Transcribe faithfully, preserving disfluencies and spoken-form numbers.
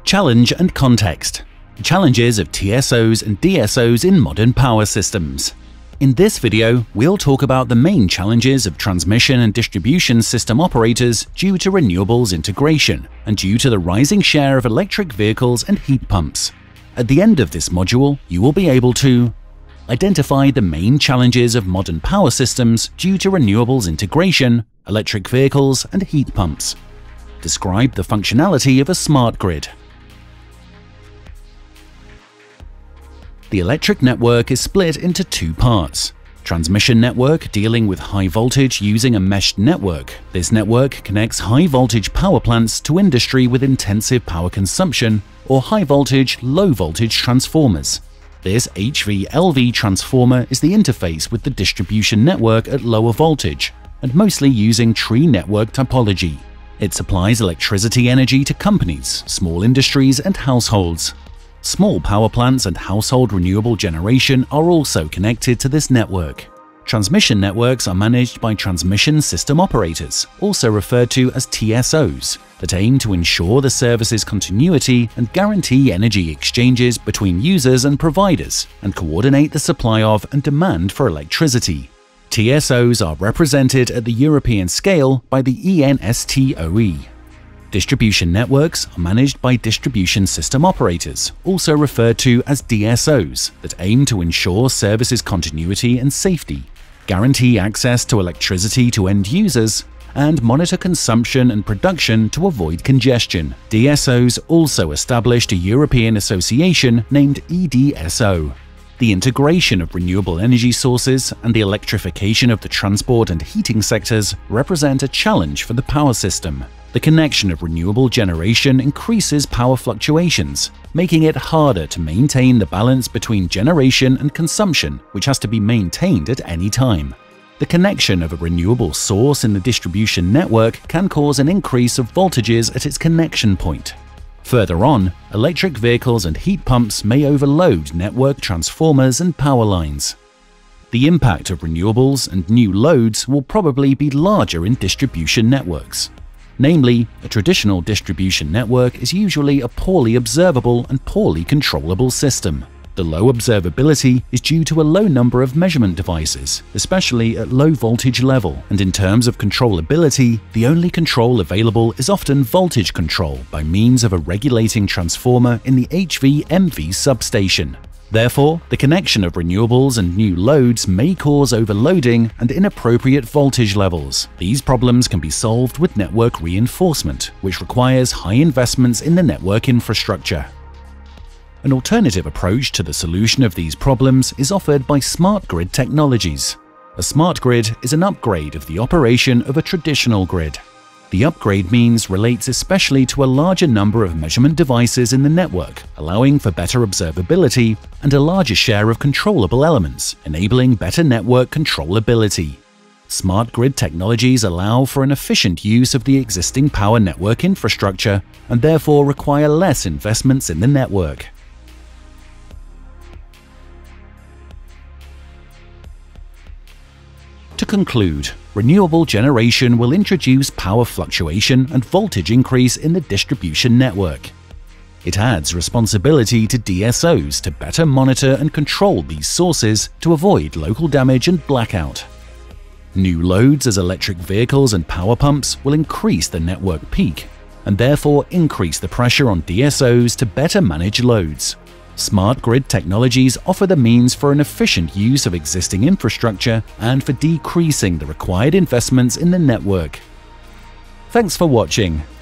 Challenge and context. Challenges of T S Os and D S Os in modern power systems. In this video, we'll talk about the main challenges of transmission and distribution system operators due to renewables integration and due to the rising share of electric vehicles and heat pumps. At the end of this module, you will be able to identify the main challenges of modern power systems due to renewables integration, electric vehicles, and heat pumps. Describe the functionality of a smart grid. The electric network is split into two parts. Transmission network dealing with high voltage using a meshed network. This network connects high voltage power plants to industry with intensive power consumption or high voltage, low voltage transformers. This H V L V transformer is the interface with the distribution network at lower voltage and mostly using tree network topology. It supplies electricity energy to companies, small industries, and households. Small power plants and household renewable generation are also connected to this network. Transmission networks are managed by transmission system operators, also referred to as T S Os, that aim to ensure the service's continuity and guarantee energy exchanges between users and providers, and coordinate the supply of and demand for electricity. T S Os are represented at the European scale by the E N S T O E. Distribution networks are managed by distribution system operators, also referred to as D S Os, that aim to ensure services continuity and safety, guarantee access to electricity to end users, and monitor consumption and production to avoid congestion. D S Os also established a European association named E D S O. The integration of renewable energy sources and the electrification of the transport and heating sectors represent a challenge for the power system. The connection of renewable generation increases power fluctuations, making it harder to maintain the balance between generation and consumption, which has to be maintained at any time. The connection of a renewable source in the distribution network can cause an increase of voltages at its connection point. Further on, electric vehicles and heat pumps may overload network transformers and power lines. The impact of renewables and new loads will probably be larger in distribution networks. Namely, a traditional distribution network is usually a poorly observable and poorly controllable system. The low observability is due to a low number of measurement devices, especially at low voltage level, and in terms of controllability, the only control available is often voltage control by means of a regulating transformer in the H V M V substation. Therefore, the connection of renewables and new loads may cause overloading and inappropriate voltage levels. These problems can be solved with network reinforcement, which requires high investments in the network infrastructure. An alternative approach to the solution of these problems is offered by smart grid technologies. A smart grid is an upgrade of the operation of a traditional grid. The upgrade means relates especially to a larger number of measurement devices in the network, allowing for better observability and a larger share of controllable elements, enabling better network controllability. Smart grid technologies allow for an efficient use of the existing power network infrastructure and therefore require less investments in the network. To conclude, renewable generation will introduce power fluctuation and voltage increase in the distribution network. It adds responsibility to D S Os to better monitor and control these sources to avoid local damage and blackout. New loads as electric vehicles and power pumps will increase the network peak and therefore increase the pressure on D S Os to better manage loads. Smart grid technologies offer the means for an efficient use of existing infrastructure and for decreasing the required investments in the network. Thanks for watching.